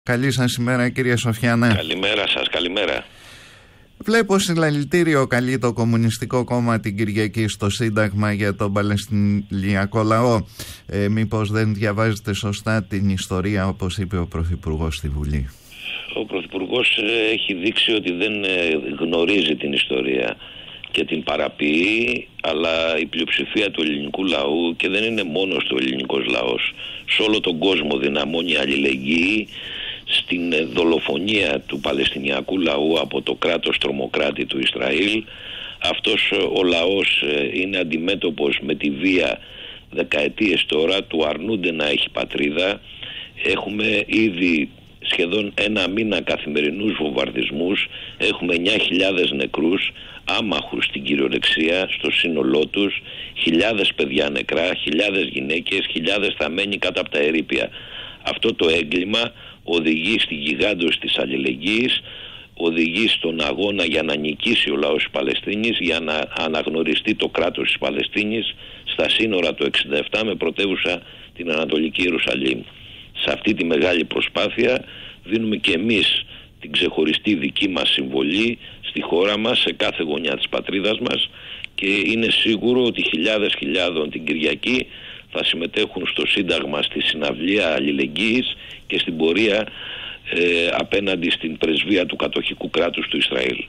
Καλή σας ημέρα, κύριε Σοφιανέ. Καλημέρα σας, καλημέρα. Βλέπω συλλαλητήριο καλεί το Κομμουνιστικό Κόμμα την Κυριακή στο Σύνταγμα για τον Παλαιστινιακό λαό. Μήπως δεν διαβάζετε σωστά την ιστορία, όπως είπε ο Πρωθυπουργός στη Βουλή? Ο Πρωθυπουργός έχει δείξει ότι δεν γνωρίζει την ιστορία και την παραποιεί, αλλά η πλειοψηφία του ελληνικού λαού, και δεν είναι μόνος του ελληνικός λαός, σε όλο τον κόσμο δυναμώνει αλληλεγγύη στην δολοφονία του Παλαιστινιακού λαού από το κράτος τρομοκράτη του Ισραήλ. Αυτός ο λαός είναι αντιμέτωπος με τη βία δεκαετίες τώρα, του αρνούνται να έχει πατρίδα. Έχουμε ήδη σχεδόν ένα μήνα καθημερινούς βομβαρδισμούς, έχουμε 9.000 νεκρούς, άμαχους στην κυριολεξία στο σύνολό τους, χιλιάδες παιδιά νεκρά, χιλιάδες γυναίκες, χιλιάδες θαμμένοι κάτω από τα ερείπια. Αυτό το έγκλημα οδηγεί στη γιγάντωση της αλληλεγγύης, οδηγεί στον αγώνα για να νικήσει ο λαός της Παλαιστίνης, για να αναγνωριστεί το κράτος της Παλαιστίνης στα σύνορα του 1967 με πρωτεύουσα την Ανατολική Ιερουσαλήμ. Σε αυτή τη μεγάλη προσπάθεια δίνουμε και εμείς την ξεχωριστή δική μας συμβολή στη χώρα μας, σε κάθε γωνιά της πατρίδας μας, και είναι σίγουρο ότι χιλιάδες χιλιάδων την Κυριακή θα συμμετέχουν στο Σύνταγμα, στη συναυλία αλληλεγγύης και στην πορεία απέναντι στην πρεσβεία του κατοχικού κράτους του Ισραήλ.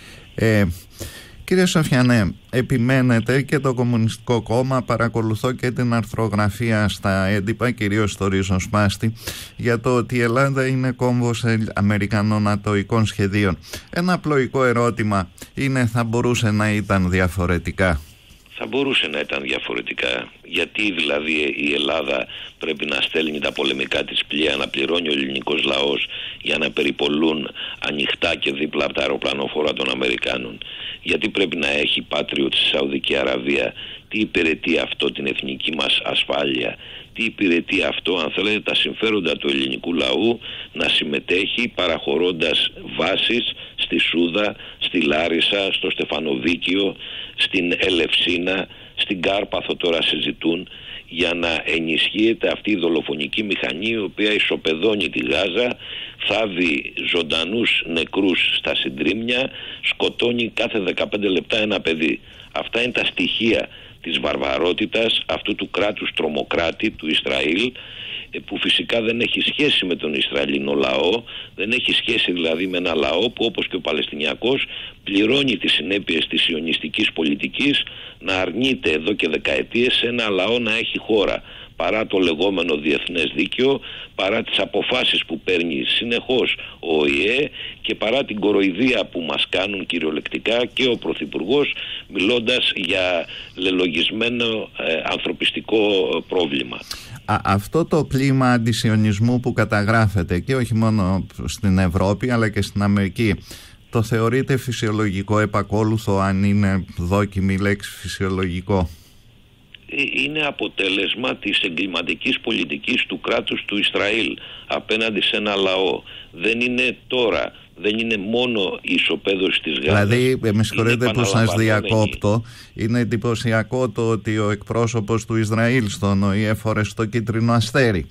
Κύριε Σοφιανέ, επιμένετε και το Κομμουνιστικό Κόμμα, παρακολουθώ και την αρθρογραφία στα έντυπα, κυρίως στο ριζοσπάστη, για το ότι η Ελλάδα είναι κόμβος αμερικανών ατοικών σχεδίων. Ένα απλοϊκό ερώτημα είναι, θα μπορούσε να ήταν διαφορετικά? Θα μπορούσε να ήταν διαφορετικά. Γιατί δηλαδή η Ελλάδα πρέπει να στέλνει τα πολεμικά της πλοία, να πληρώνει ο ελληνικός λαός για να περιπολούν ανοιχτά και δίπλα από τα αεροπλανοφόρα των Αμερικάνων? Γιατί πρέπει να έχει Patriot στη Σαουδική Αραβία? Τι υπηρετεί αυτό την εθνική μας ασφάλεια? Τι υπηρετεί αυτό, αν θέλετε, τα συμφέροντα του ελληνικού λαού να συμμετέχει παραχωρώντας βάσεις στη Σούδα, στη Λάρισα, στο Στεφανοβίκιο, στην Ελευσίνα, στην Κάρπαθο τώρα συζητούν, για να ενισχύεται αυτή η δολοφονική μηχανή, η οποία ισοπεδώνει τη Γάζα, θάβει ζωντανούς νεκρούς στα συντρίμμια, σκοτώνει κάθε 15 λεπτά ένα παιδί. Αυτά είναι τα στοιχεία της βαρβαρότητας αυτού του κράτους τρομοκράτη του Ισραήλ, που φυσικά δεν έχει σχέση με τον Ισραηλινό λαό, δεν έχει σχέση δηλαδή με ένα λαό που, όπως και ο Παλαιστινιακός, πληρώνει τις συνέπειες της σιωνιστικής πολιτικής, να αρνείται εδώ και δεκαετίες σε ένα λαό να έχει χώρα, παρά το λεγόμενο διεθνές δίκαιο, παρά τις αποφάσεις που παίρνει συνεχώς ο ΟΗΕ και παρά την κοροϊδία που μας κάνουν κυριολεκτικά και ο Πρωθυπουργός, μιλώντας για λελογισμένο ανθρωπιστικό πρόβλημα. Αυτό το κλίμα αντισιωνισμού που καταγράφεται, και όχι μόνο στην Ευρώπη αλλά και στην Αμερική, το θεωρείτε φυσιολογικό, επακόλουθο, αν είναι δόκιμη λέξη φυσιολογικό? Είναι αποτέλεσμα της εγκληματικής πολιτικής του κράτους του Ισραήλ απέναντι σε ένα λαό. Δεν είναι τώρα, δεν είναι μόνο η ισοπαίδωση της Γάζας. Δηλαδή, με συγχωρείτε που σας διακόπτω, είναι εντυπωσιακό το ότι ο εκπρόσωπος του Ισραήλ στον ΟΗΕ φόρεσε το κίτρινο αστέρι.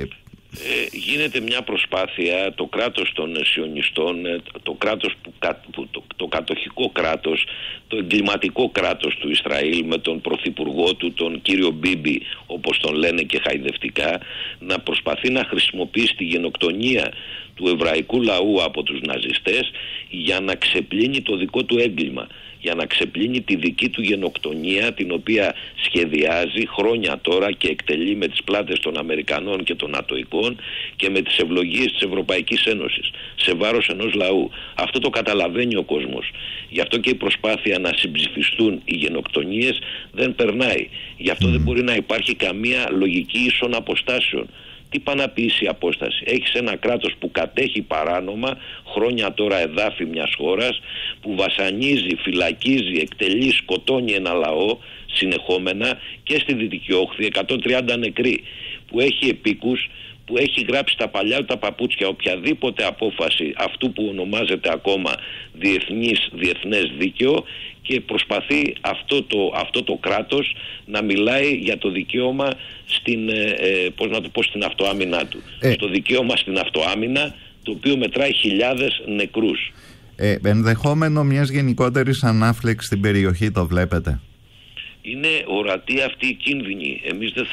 Γίνεται μια προσπάθεια, το κράτος των σιωνιστών, το κράτος το κατοχικό κράτος, το εγκληματικό κράτος του Ισραήλ, με τον πρωθυπουργό του, τον κύριο Μπίμπι, όπως τον λένε και χαϊδευτικά, να προσπαθεί να χρησιμοποιήσει τη γενοκτονία του εβραϊκού λαού από τους ναζιστές για να ξεπλύνει το δικό του έγκλημα, για να ξεπλύνει τη δική του γενοκτονία, την οποία σχεδιάζει χρόνια τώρα και εκτελεί με τις πλάτες των Αμερικανών και των Ατοικών και με τις ευλογίες της Ευρωπαϊκής Ένωσης σε βάρος ενός λαού. Αυτό το καταλαβαίνει ο κόσμος. Γι' αυτό και η προσπάθεια να συμψηφιστούν οι γενοκτονίες δεν περνάει. Γι' αυτό δεν μπορεί να υπάρχει καμία λογική ίσων αποστάσεων. Τι πάει να πείσει η απόσταση? Έχεις ένα κράτος που κατέχει παράνομα χρόνια τώρα εδάφη μιας χώρας, που βασανίζει, φυλακίζει, εκτελεί, σκοτώνει ένα λαό συνεχόμενα, και στη Δυτική Όχθη 130 νεκροί, που έχει επίκους που έχει γράψει τα παλιά του τα παπούτσια οποιαδήποτε απόφαση αυτού που ονομάζεται ακόμα διεθνές δίκαιο, και προσπαθεί αυτό το κράτος να μιλάει για το δικαίωμα στην αυτοάμυνά του. Στο δικαίωμα στην αυτοάμυνα, το οποίο μετράει χιλιάδες νεκρούς. Ενδεχόμενο μιας γενικότερης ανάφλεξης στην περιοχή, το βλέπετε? Είναι ορατή αυτή η κίνδυνη. Εμείς δεν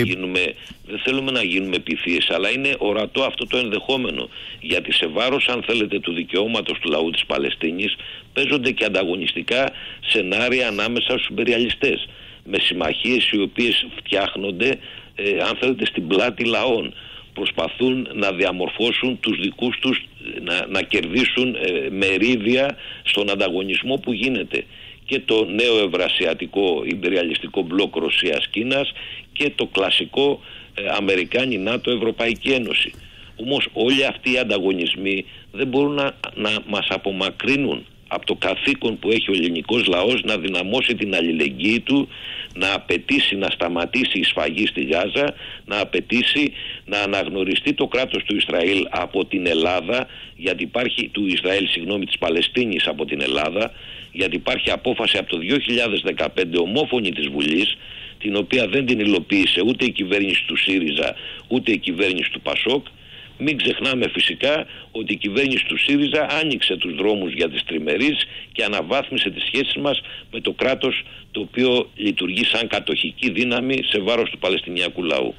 θέλουμε να γίνουμε πυθίες, αλλά είναι ορατό αυτό το ενδεχόμενο. Γιατί σε βάρος, αν θέλετε, του δικαιώματος του λαού της Παλαιστίνης παίζονται και ανταγωνιστικά σενάρια ανάμεσα στους υπεριαλιστές, με συμμαχίες οι οποίες φτιάχνονται, αν θέλετε, στην πλάτη λαών. Προσπαθούν να διαμορφώσουν τους δικούς τους, να κερδίσουν μερίδια στον ανταγωνισμό που γίνεται. Και το νέο ευρασιατικό υπεριαλιστικό μπλοκ Ρωσίας-Κίνας και το κλασικό Αμερικάνι, ΝΑΤΟ, Ευρωπαϊκή Ένωση. Όμως όλοι αυτοί οι ανταγωνισμοί δεν μπορούν να μας απομακρύνουν από το καθήκον που έχει ο ελληνικός λαός να δυναμώσει την αλληλεγγύη του, να απαιτήσει να σταματήσει η σφαγή στη Γάζα, να απαιτήσει να αναγνωριστεί το κράτος του Ισραήλ από την Ελλάδα, γιατί υπάρχει της Παλαιστίνης από την Ελλάδα, γιατί υπάρχει απόφαση από το 2015 ομόφωνη της Βουλής, την οποία δεν την υλοποίησε ούτε η κυβέρνηση του ΣΥΡΙΖΑ ούτε η κυβέρνηση του ΠΑΣΟΚ. Μην ξεχνάμε φυσικά ότι η κυβέρνηση του ΣΥΡΙΖΑ άνοιξε τους δρόμους για τις τριμερείς και αναβάθμισε τις σχέσεις μας με το κράτος, το οποίο λειτουργεί σαν κατοχική δύναμη σε βάρος του Παλαιστινιακού λαού.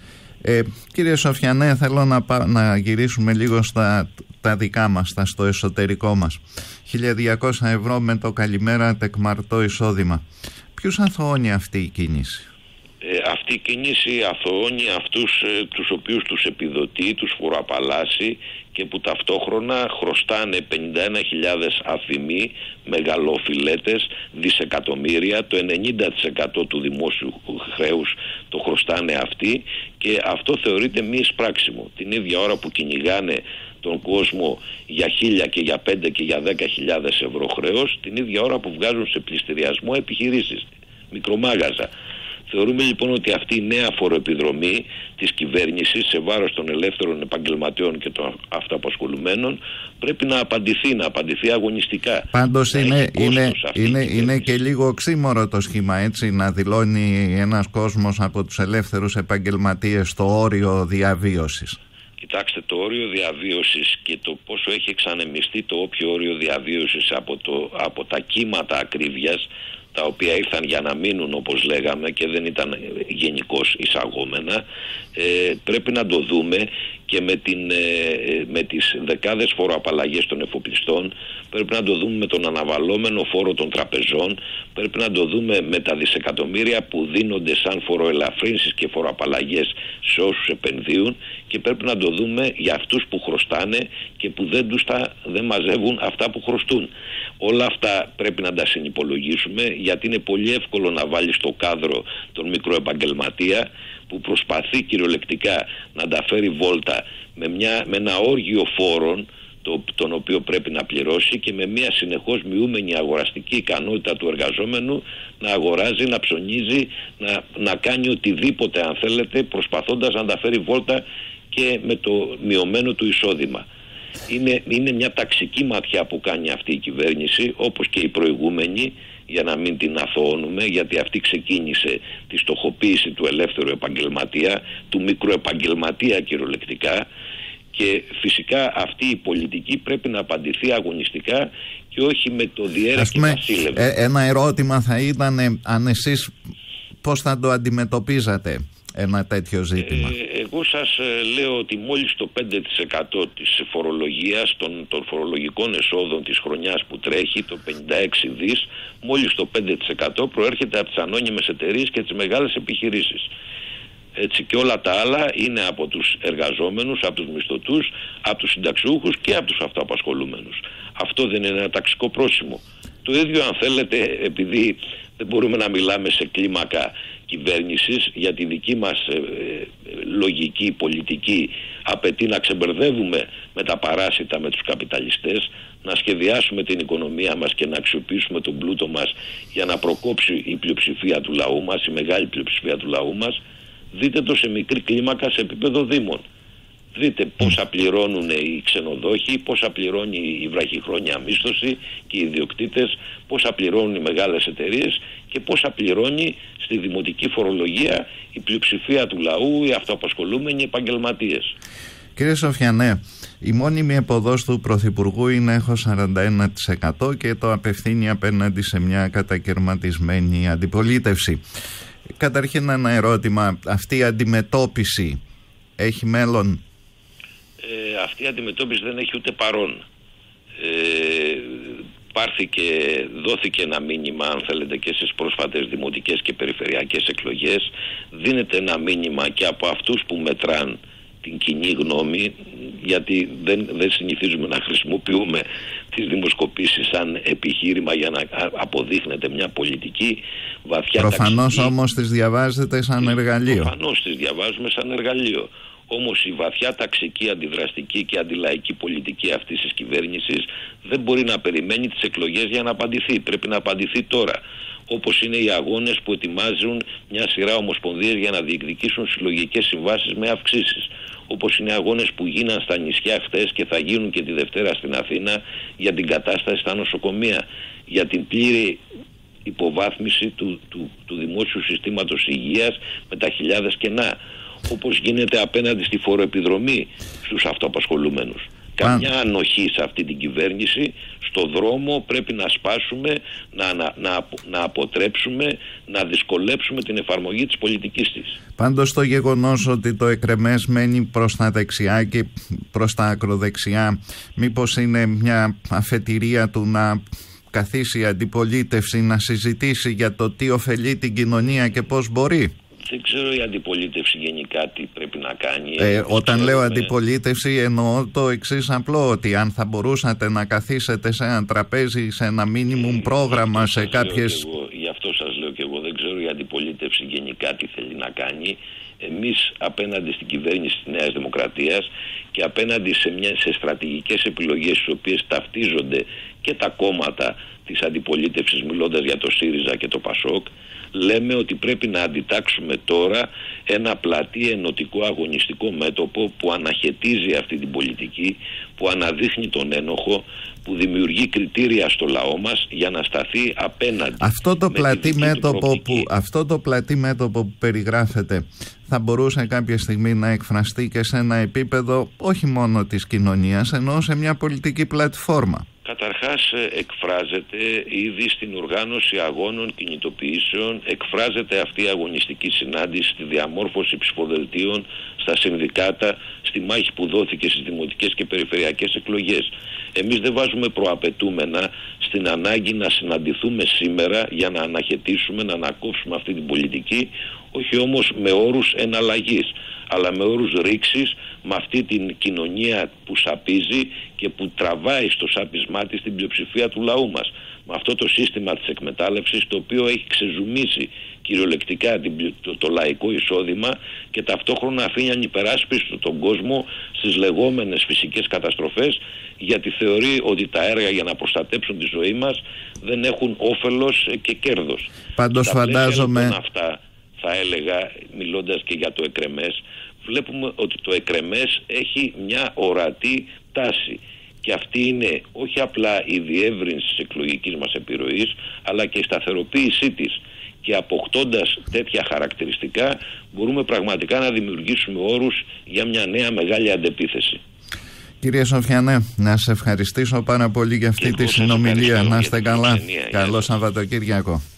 Κύριε Σοφιανέ, θέλω να γυρίσουμε λίγο τα δικά μας, στο εσωτερικό μας. 1.200 ευρώ με το καλημέρα τεκμαρτό εισόδημα. Ποιους αθωώνει αυτή η κίνηση? Αυτή η κίνηση αθωώνει αυτούς τους οποίους τους επιδοτεί, τους φοροαπαλλάσσει και που ταυτόχρονα χρωστάνε 51.000 αθυμοί, μεγαλοφιλέτες, δισεκατομμύρια, το 90% του δημόσιου χρέους το χρωστάνε αυτοί, και αυτό θεωρείται μη εισπράξιμο. Την ίδια ώρα που κυνηγάνε τον κόσμο για 1.000 και για 5 και για 10.000 ευρώ χρέος, την ίδια ώρα που βγάζουν σε πληστηριασμό επιχειρήσεις, μικρομάγαζα. Θεωρούμε λοιπόν ότι αυτή η νέα φοροεπιδρομή της κυβέρνησης σε βάρος των ελεύθερων επαγγελματιών και των αυτοαπασχολουμένων πρέπει να απαντηθεί αγωνιστικά. Πάντως είναι και λίγο οξύμορο το σχήμα, έτσι, να δηλώνει ένας κόσμος από τους ελεύθερους επαγγελματίες το όριο διαβίωσης. Κοιτάξτε, το όριο διαβίωσης και το πόσο έχει εξανεμιστεί το όποιο όριο διαβίωσης από τα κύματα ακρίβειας, τα οποία ήρθαν για να μείνουν, όπως λέγαμε, και δεν ήταν γενικώς εισαγόμενα, πρέπει να το δούμε και με τις δεκάδες φοροαπαλλαγές των εφοπλιστών, πρέπει να το δούμε με τον αναβαλλόμενο φόρο των τραπεζών, πρέπει να το δούμε με τα δισεκατομμύρια που δίνονται σαν φοροελαφρύνσεις και φοροαπαλλαγές σε όσους επενδύουν, και πρέπει να το δούμε για αυτούς που χρωστάνε και που δεν μαζεύουν αυτά που χρωστούν. Όλα αυτά πρέπει να τα συνυπολογίσουμε, γιατί είναι πολύ εύκολο να βάλει στο κάδρο τον μικροεπαγγελματία που προσπαθεί κυριολεκτικά να τα φέρει βόλτα με ένα όργιο φόρων τον οποίο πρέπει να πληρώσει, και με μια συνεχώς μειούμενη αγοραστική ικανότητα του εργαζόμενου να αγοράζει, να ψωνίζει, να κάνει οτιδήποτε, αν θέλετε, προσπαθώντας να τα φέρει βόλτα και με το μειωμένο του εισόδημα. Είναι μια ταξική ματιά που κάνει αυτή η κυβέρνηση, όπως και η προηγούμενη, για να μην την αθωώνουμε, γιατί αυτή ξεκίνησε τη στοχοποίηση του ελεύθερου επαγγελματία, του μικροεπαγγελματία κυριολεκτικά, και φυσικά αυτή η πολιτική πρέπει να απαντηθεί αγωνιστικά και όχι με το διέρε και βασίλευε. Ένα ερώτημα θα ήταν αν εσείς πώς θα το αντιμετωπίζατε ένα τέτοιο ζήτημα. Εγώ σας λέω ότι μόλις το 5% της φορολογίας των φορολογικών εσόδων της χρονιάς που τρέχει, το 56 δις, μόλις το 5% προέρχεται από τις ανώνυμες εταιρείες και τις μεγάλες επιχειρήσεις. Έτσι, και όλα τα άλλα είναι από τους εργαζόμενους, από τους μισθωτούς, από τους συνταξιούχους και από τους αυτοαπασχολούμενους. Αυτό δεν είναι ένα ταξικό πρόσημο. Το ίδιο, αν θέλετε, επειδή δεν μπορούμε να μιλάμε σε κλίμακα κυβέρνησης, για τη δική μας λογική πολιτική απαιτεί να ξεμπερδεύουμε με τα παράσιτα, με τους καπιταλιστές, να σχεδιάσουμε την οικονομία μας και να αξιοποιήσουμε τον πλούτο μας για να προκόψει η πλειοψηφία του λαού μας, η μεγάλη πλειοψηφία του λαού μας. Δείτε το σε μικρή κλίμακα, σε επίπεδο δήμων. Δείτε πόσα πληρώνουν οι ξενοδόχοι, πόσα πληρώνει η βραχυχρόνια μίσθωση και οι ιδιοκτήτες, πόσα πληρώνουν οι μεγάλες εταιρείες και πόσα πληρώνει στη δημοτική φορολογία η πλειοψηφία του λαού, οι αυτοαπασχολούμενοι επαγγελματίες. Κύριε Σοφιανέ, η μόνιμη επωδός του Πρωθυπουργού είναι έχω 41% και το απευθύνει απέναντι σε μια κατακαιρματισμένη αντιπολίτευση. Καταρχήν ένα ερώτημα, αυτή η αντιμετώπιση έχει μέλλον? Αυτή η αντιμετώπιση δεν έχει ούτε παρόν. Δόθηκε ένα μήνυμα, αν θέλετε, και στις πρόσφατες δημοτικές και περιφερειακές εκλογές. Δίνεται ένα μήνυμα και από αυτούς που μετράν την κοινή γνώμη, γιατί δεν συνηθίζουμε να χρησιμοποιούμε τις δημοσκοπήσεις σαν επιχείρημα για να αποδείχνεται μια πολιτική βαθιά. Προφανώς όμως τις διαβάζετε σαν εργαλείο. Προφανώς τις διαβάζουμε σαν εργαλείο. Όμως η βαθιά ταξική, αντιδραστική και αντιλαϊκή πολιτική αυτής της κυβέρνησης δεν μπορεί να περιμένει τις εκλογές για να απαντηθεί. Πρέπει να απαντηθεί τώρα. Όπως είναι οι αγώνες που ετοιμάζουν μια σειρά ομοσπονδίες για να διεκδικήσουν συλλογικές συμβάσεις με αυξήσεις. Όπως είναι αγώνες που γίναν στα νησιά χτες και θα γίνουν και τη Δευτέρα στην Αθήνα για την κατάσταση στα νοσοκομεία, για την πλήρη υποβάθμιση του δημόσιου συστήματος υγείας με τα χιλιάδες κενά. Όπως γίνεται απέναντι στη φοροεπιδρομή στους αυτοαπασχολούμενους. Καμιά ανοχή σε αυτή την κυβέρνηση. Στο δρόμο πρέπει να σπάσουμε, να αποτρέψουμε, να δυσκολέψουμε την εφαρμογή της πολιτικής της. Πάντως το γεγονός ότι το εκρεμές μένει προς τα δεξιά και προς τα ακροδεξιά, μήπως είναι μια αφετηρία του να καθίσει η αντιπολίτευση να συζητήσει για το τι ωφελεί την κοινωνία και πώς μπορεί? Δεν ξέρω η αντιπολίτευση γενικά τι πρέπει να κάνει. Όταν λέω αντιπολίτευση εννοώ το εξής απλό, ότι αν θα μπορούσατε να καθίσετε σε ένα τραπέζι, σε ένα μίνιμουμ πρόγραμμα, σε κάποιες... Γι' αυτό σας λέω και εγώ, δεν ξέρω η αντιπολίτευση γενικά τι θέλει να κάνει. Εμείς απέναντι στην κυβέρνηση της Νέας Δημοκρατίας και απέναντι σε στρατηγικές επιλογές στις οποίες ταυτίζονται και τα κόμματα της αντιπολίτευσης, μιλώντας για το ΣΥΡΙΖΑ και το ΠΑΣΟΚ, λέμε ότι πρέπει να αντιτάξουμε τώρα ένα πλατή ενωτικό αγωνιστικό μέτωπο που αναχαιτίζει αυτή την πολιτική, που αναδείχνει τον ένοχο, που δημιουργεί κριτήρια στο λαό μας για να σταθεί απέναντι. Αυτό το πλατή μέτωπο που περιγράφεται θα μπορούσε κάποια στιγμή να εκφραστεί και σε ένα επίπεδο όχι μόνο της κοινωνίας, ενώ σε μια πολιτική πλατφόρμα. Καταρχάς εκφράζεται ήδη στην οργάνωση αγώνων κινητοποιήσεων, εκφράζεται αυτή η αγωνιστική συνάντηση στη διαμόρφωση ψηφοδελτίων, στα συνδικάτα, στη μάχη που δόθηκε στις δημοτικές και περιφερειακές εκλογές. Εμείς δεν βάζουμε προαπαιτούμενα στην ανάγκη να συναντηθούμε σήμερα για να αναχαιτήσουμε, να ανακόψουμε αυτή την πολιτική, όχι όμως με όρους εναλλαγής, αλλά με όρους ρήξης, με αυτή την κοινωνία που σαπίζει και που τραβάει στο σάπισμά της την πλειοψηφία του λαού μας. Με αυτό το σύστημα της εκμετάλλευσης, το οποίο έχει ξεζουμίσει κυριολεκτικά το λαϊκό εισόδημα και ταυτόχρονα αφήνει ανυπεράσπιστο τον κόσμο στις λεγόμενες φυσικές καταστροφές, γιατί θεωρεί ότι τα έργα για να προστατέψουν τη ζωή μας δεν έχουν όφελος και κέρδος. Πάντως φαντάζομαι... Αυτά θα έλεγα, μιλώντας και για το εκρεμές, βλέπουμε ότι το εκρεμές έχει μια ορατή τάση. Και αυτή είναι όχι απλά η διεύρυνση της εκλογικής μας επιρροής, αλλά και η σταθεροποίησή της. Και αποκτώντας τέτοια χαρακτηριστικά μπορούμε πραγματικά να δημιουργήσουμε όρους για μια νέα μεγάλη αντεπίθεση. Κύριε Σοφιανέ, να σε ευχαριστήσω πάρα πολύ για αυτή τη συνομιλία. Να είστε καλά. Καλό Σαββατοκύριακο.